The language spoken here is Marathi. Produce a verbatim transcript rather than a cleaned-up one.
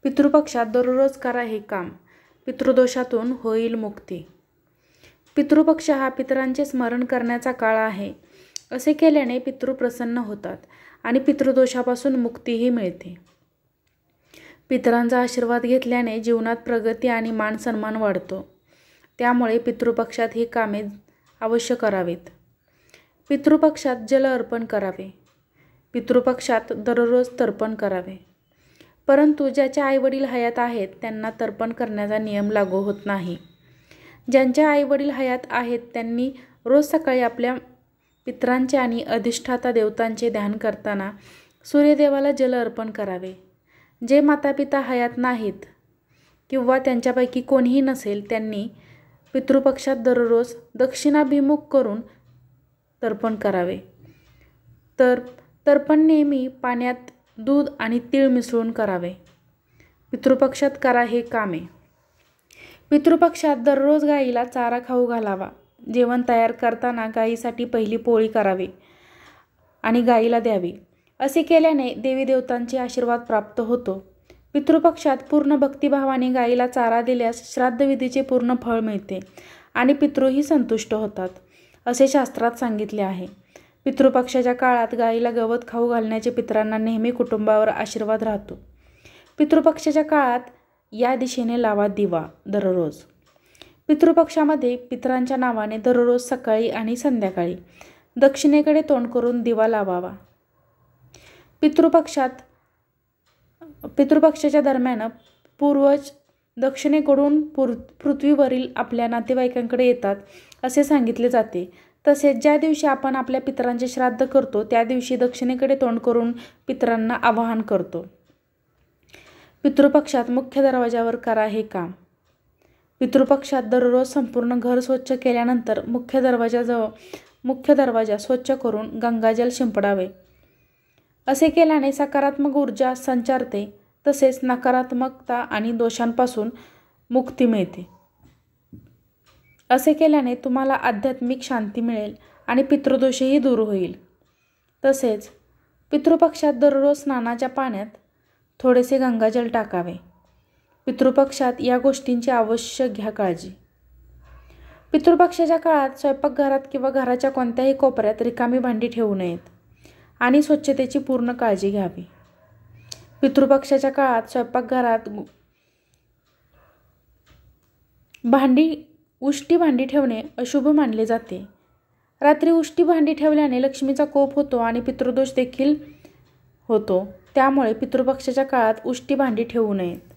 पितृपक्षात दररोज करा हे काम, पितृदोषातून होईल मुक्ती. पितृपक्ष हा पितरांचे स्मरण करण्याचा काळ आहे. असे केल्याने पितृ प्रसन्न होतात आणि पितृदोषापासून मुक्तीही मिळते. पितरांचा आशीर्वाद घेतल्याने जीवनात प्रगती आणि मान सन्मान वाढतो. त्यामुळे पितृपक्षात ही कामे अवश्य करावीत. पितृपक्षात जल अर्पण करावे. पितृपक्षात दररोज तर्पण करावे. परंतु ज्याच्या आईवडील हयात आहेत त्यांना तर्पण करण्याचा नियम लागू होत नाही. ज्यांच्या आईवडील हयात आहेत त्यांनी रोज सकाळी आपल्या पितरांचे आणि अधिष्ठाता देवतांचे ध्यान करताना सूर्यदेवाला जल अर्पण करावे. जे मातापिता हयात नाहीत किंवा त्यांच्यापैकी कोणीही नसेल त्यांनी पितृपक्षात दररोज दक्षिणाभिमुख करून तर्पण करावे. तर तर्पण नेहमी पाण्यात दूध आणि तीळ मिसळून करावे. पितृपक्षात करा हे कामे. पितृपक्षात दररोज गाईला चारा खाऊ घालावा. जेवण तयार करताना गाईसाठी पहिली पोळी करावी आणि गाईला द्यावी. असे केल्याने देवी देवतांचे आशीर्वाद प्राप्त होतो. पितृपक्षात पूर्ण भक्तिभावाने गाईला चारा दिल्यास श्राद्धविधीचे पूर्ण फळ मिळते आणि पितृही संतुष्ट होतात, असे शास्त्रात सांगितले आहे. पितृपक्षाच्या काळात गाईला गवत खाऊ घालण्याचे पितरांना नेहमी कुटुंबावर आशीर्वाद राहतो. पितृपक्षाच्या काळात या दिशेने लावा दिवा दररोज. पितृपक्षामध्ये पितरांच्या नावाने दररोज सकाळी आणि संध्याकाळी दक्षिणेकडे तोंड करून दिवा लावावा. पितृपक्षात पितृपक्षाच्या दरम्यान पूर्वज दक्षिणेकडून पृथ्वीवरील आपल्या नातेवाईकांकडे येतात असे सांगितले जाते. तसेच ज्या दिवशी आपण आपल्या पितरांचे श्राद्ध करतो त्या दिवशी दक्षिणेकडे तोंड करून पितरांना आवाहन करतो. पितृपक्षात मुख्य दरवाजावर करा हे काम. पितृपक्षात दररोज संपूर्ण घर स्वच्छ केल्यानंतर मुख्य दरवाजाजवळ मुख्य दरवाजा स्वच्छ करून गंगाजल शिंपडावे. असे केल्याने सकारात्मक ऊर्जा संचारते, तसेच नकारात्मकता आणि दोषांपासून मुक्ती मिळते. असे केल्याने तुम्हाला आध्यात्मिक शांती मिळेल आणि पितृदोषही दूर होईल. तसेच पितृपक्षात दररोज स्नानाच्या पाण्यात थोडेसे गंगाजल टाकावे. पितृपक्षात या गोष्टींची अवश्य घ्या काळजी. पितृपक्षाच्या काळात स्वयंपाकघरात किंवा घराच्या कोणत्याही कोपऱ्यात रिकामी भांडी ठेवू नयेत आणि स्वच्छतेची पूर्ण काळजी घ्यावी. पितृपक्षाच्या काळात स्वयंपाकघरात भांडी उष्टी भांडी ठेवणे अशुभ मानले जाते. रात्री उष्टी भांडी ठेवल्याने लक्ष्मीचा कोप होतो आणि पितृदोष देखील होतो. त्यामुळे पितृपक्षाच्या काळात उष्टी भांडी ठेवू नये.